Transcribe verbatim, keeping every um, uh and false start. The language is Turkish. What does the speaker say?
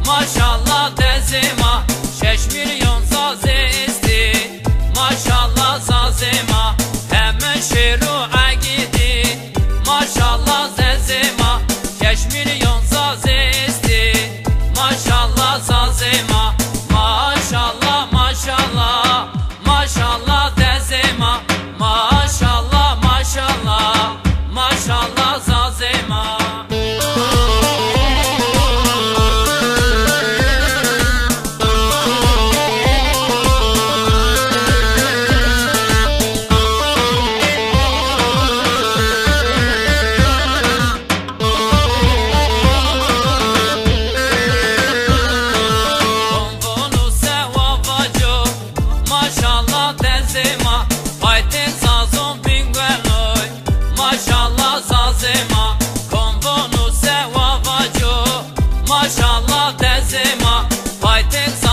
maşallah dezema, şeş milyon saz esti, maşallah sazema, hemen şeru agidi, maşallah dezema, şeş milyon saz esti, maşallah sazema, maşallah maşallah, maşallah dezema, maşallah maşallah, maşallah sazema. Maşallah dezema, haydi sazon bingueloy, maşallah sazema, konvonu sevavaco, maşallah dezema, haydi